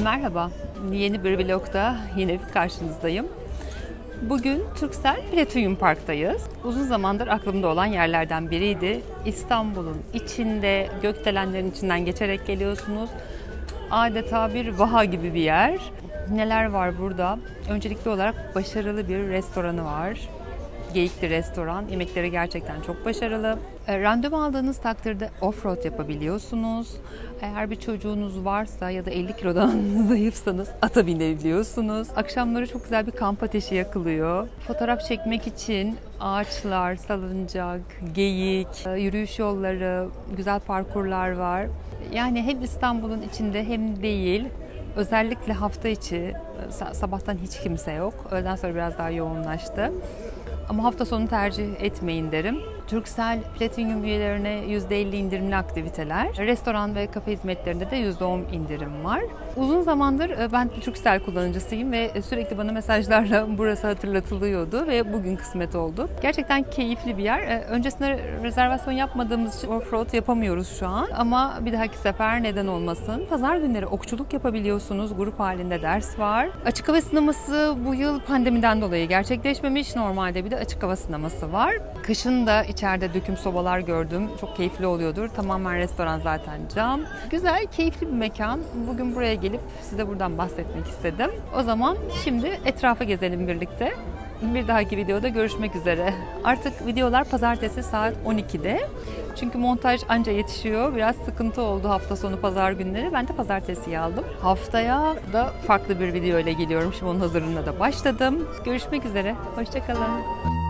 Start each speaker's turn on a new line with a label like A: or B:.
A: Merhaba, yeni bir vlogda yine bir karşınızdayım. Bugün Turkcell Platinum Park'tayız. Uzun zamandır aklımda olan yerlerden biriydi. İstanbul'un içinde, gökdelenlerin içinden geçerek geliyorsunuz. Adeta bir vaha gibi bir yer. Neler var burada? Öncelikli olarak başarılı bir restoranı var. Geyikli restoran. Yemekleri gerçekten çok başarılı. Randevu aldığınız takdirde off-road yapabiliyorsunuz. Eğer bir çocuğunuz varsa ya da 50 kilodan zayıfsanız ata binebiliyorsunuz. Akşamları çok güzel bir kamp ateşi yakılıyor. Fotoğraf çekmek için ağaçlar, salıncak, geyik, yürüyüş yolları, güzel parkurlar var. Yani hem İstanbul'un içinde hem değil. Özellikle hafta içi sabahtan hiç kimse yok. Öğleden sonra biraz daha yoğunlaştı. Ama hafta sonu tercih etmeyin derim. Turkcell Platinum üyelerine %50 indirimli aktiviteler. Restoran ve kafe hizmetlerinde de %10 indirim var. Uzun zamandır ben Turkcell kullanıcısıyım ve sürekli bana mesajlarla burası hatırlatılıyordu ve bugün kısmet oldu. Gerçekten keyifli bir yer. Öncesinde rezervasyon yapmadığımız için offroad yapamıyoruz şu an. Ama bir dahaki sefer neden olmasın. Pazar günleri okçuluk yapabiliyorsunuz. Grup halinde ders var. Açık hava sineması bu yıl pandemiden dolayı gerçekleşmemiş. Normalde bir de açık hava sineması var. Kışın da içeride döküm sobalar gördüm. Çok keyifli oluyordur. Tamamen restoran zaten cam. Güzel, keyifli bir mekan. Bugün buraya gelip size buradan bahsetmek istedim. O zaman şimdi etrafı gezelim birlikte. Bir dahaki videoda görüşmek üzere. Artık videolar pazartesi saat 12'de. Çünkü montaj anca yetişiyor. Biraz sıkıntı oldu hafta sonu pazar günleri. Ben de pazartesiyi aldım. Haftaya da farklı bir video ile geliyorum. Şimdi onun hazırlığına da başladım. Görüşmek üzere. Hoşça kalın.